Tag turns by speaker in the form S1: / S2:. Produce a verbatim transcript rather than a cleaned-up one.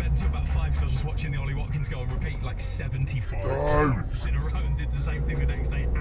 S1: slept until about five because I was just watching the Ollie Watkins go on repeat like seventy-five times in a row, and did the same thing the next day.